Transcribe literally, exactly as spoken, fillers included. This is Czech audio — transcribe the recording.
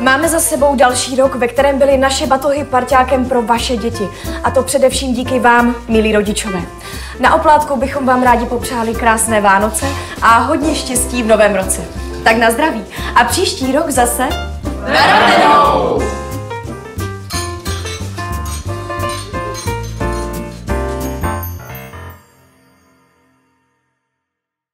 Máme za sebou další rok, ve kterém byly naše batohy parťákem pro vaše děti. A to především díky vám, milí rodičové. Na oplátku bychom vám rádi popřáli krásné Vánoce a hodně štěstí v novém roce. Tak na zdraví. A příští rok zase... Nashledanou!